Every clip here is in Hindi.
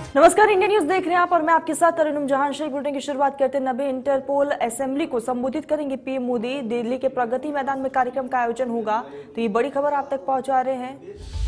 नमस्कार, इंडिया न्यूज देख रहे हैं आप और मैं आपके साथ तरुणम जहां। शेख बुलेटिन की शुरुआत करते हैं 90 इंटरपोल असेंबली को संबोधित करेंगे पीएम मोदी। दिल्ली के प्रगति मैदान में कार्यक्रम का आयोजन होगा, तो ये बड़ी खबर आप तक पहुंचा रहे हैं।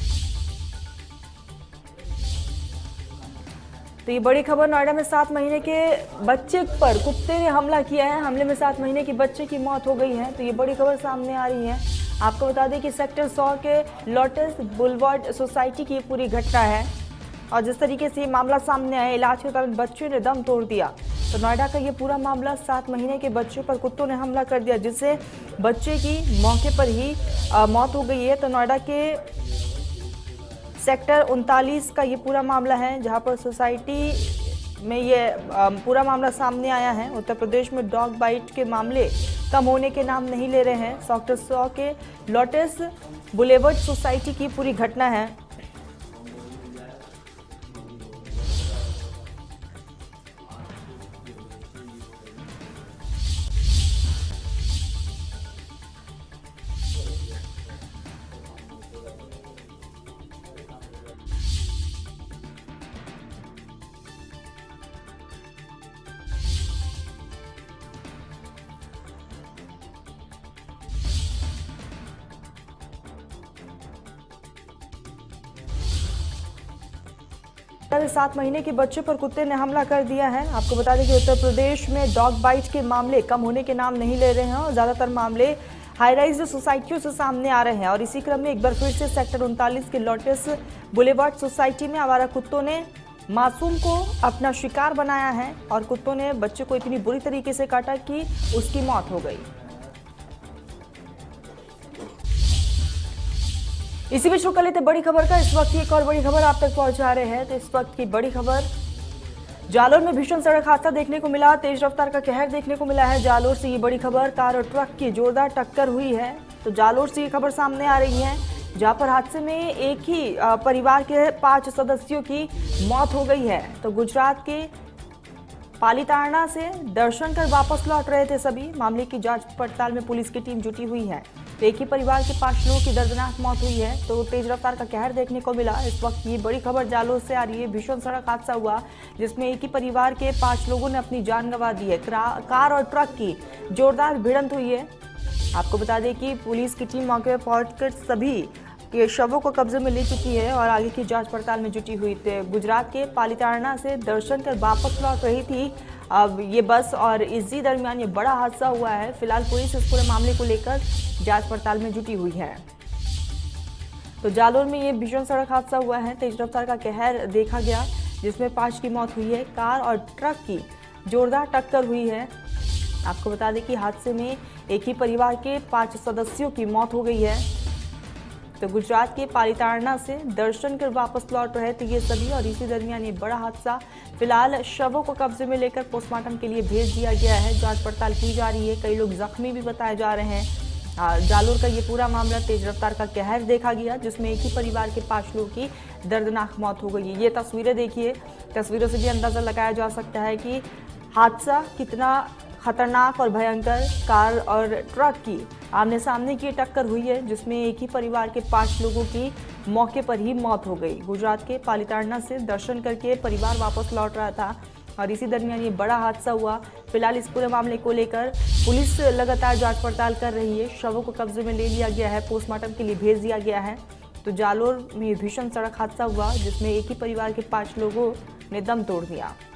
तो ये बड़ी खबर, नोएडा में 7 महीने के बच्चे पर कुत्ते ने हमला किया है। हमले में 7 महीने के बच्चे की मौत हो गई है। तो ये बड़ी खबर सामने आ रही है। आपको बता दें कि सेक्टर 100 के लोटस बुलवार्ड सोसाइटी की पूरी घटना है और जिस तरीके से ये मामला सामने आया, इलाज के दौरान बच्चे ने दम तोड़ दिया। तो नोएडा का ये पूरा मामला, 7 महीने के बच्चे पर कुत्तों ने हमला कर दिया, जिससे बच्चे की मौके पर ही मौत हो गई है। तो नोएडा के सेक्टर 39 का ये पूरा मामला है, जहां पर सोसाइटी में ये पूरा मामला सामने आया है। उत्तर प्रदेश में डॉग बाइट के मामले कम होने के नाम नहीं ले रहे हैं। सेक्टर 100 के लोटस बुलेवर्ड सोसाइटी की पूरी घटना है। कल 7 महीने के बच्चे पर कुत्ते ने हमला कर दिया है। आपको बता दें कि उत्तर प्रदेश में डॉग बाइट के मामले कम होने के नाम नहीं ले रहे हैं और ज्यादातर मामले हाई राइज सोसाइटियों से सामने आ रहे हैं। और इसी क्रम में एक बार फिर से सेक्टर 39 के लोटस बुलेवार्ड सोसाइटी में आवारा कुत्तों ने मासूम को अपना शिकार बनाया है और कुत्तों ने बच्चे को इतनी बुरी तरीके से काटा कि उसकी मौत हो गई। इसी बीच रुक लेते बड़ी खबर का। इस वक्त एक और बड़ी खबर आप तक पहुंचा रहे हैं। तो इस वक्त की बड़ी खबर, जालोर में भीषण सड़क हादसा देखने को मिला। तेज रफ्तार का कहर देखने को मिला है। जालोर से ये बड़ी खबर, कार और ट्रक की जोरदार टक्कर हुई है। तो जालोर से ये खबर सामने आ रही है, जहां पर हादसे में एक ही परिवार के 5 सदस्यों की मौत हो गई है। तो गुजरात के पालीताना से दर्शन कर वापस लौट रहे थे सभी। मामले की जांच पड़ताल में पुलिस की टीम जुटी हुई है। तो एक ही परिवार के 5 लोगों की दर्दनाक मौत हुई है। तो तेज रफ्तार का कहर देखने को मिला। इस वक्त ये बड़ी खबर जालोर से आ रही है। भीषण सड़क हादसा हुआ, जिसमें एक ही परिवार के 5 लोगों ने अपनी जान गंवा दी है। कार और ट्रक की जोरदार भिड़ंत हुई है। आपको बता दें कि पुलिस की टीम मौके पर पहुंचकर सभी के शवों को कब्जे में ले चुकी है और आगे की जांच पड़ताल में जुटी हुई थी। गुजरात के पालीताना से दर्शन कर वापस लौट रही थी अब ये बस और इसी दरमियान ये बड़ा हादसा हुआ है। फिलहाल पुलिस इस पूरे मामले को लेकर जांच पड़ताल में जुटी हुई है। तो जालोर में ये भीषण सड़क हादसा हुआ है। तेज रफ्तार का कहर देखा गया, जिसमें 5 की मौत हुई है। कार और ट्रक की जोरदार टक्कर हुई है। आपको बता दें कि हादसे में एक ही परिवार के 5 सदस्यों की मौत हो गई है। तो गुजरात के पालीताना से दर्शन कर वापस लौट रहे थे ये सभी और इसी दरमियान ये बड़ा हादसा। फिलहाल शवों को कब्जे में लेकर पोस्टमार्टम के लिए भेज दिया गया है। जांच पड़ताल की जा रही है। कई लोग जख्मी भी बताए जा रहे हैं। जालोर का ये पूरा मामला, तेज रफ्तार का कहर देखा गया, जिसमें एक ही परिवार के 5 लोगों की दर्दनाक मौत हो गई है। ये तस्वीरें देखिए, तस्वीरों से भी अंदाजा लगाया जा सकता है कि हादसा कितना खतरनाक और भयंकर। कार और ट्रक की आमने सामने की टक्कर हुई है, जिसमें एक ही परिवार के 5 लोगों की मौके पर ही मौत हो गई। गुजरात के पालीताना से दर्शन करके परिवार वापस लौट रहा था और इसी दरमियान ये बड़ा हादसा हुआ। फिलहाल इस पूरे मामले को लेकर पुलिस लगातार जांच पड़ताल कर रही है। शवों को कब्जे में ले लिया गया है, पोस्टमार्टम के लिए भेज दिया गया है। तो जालोर में भीषण सड़क हादसा हुआ, जिसमें एक ही परिवार के 5 लोगों ने दम तोड़ दिया।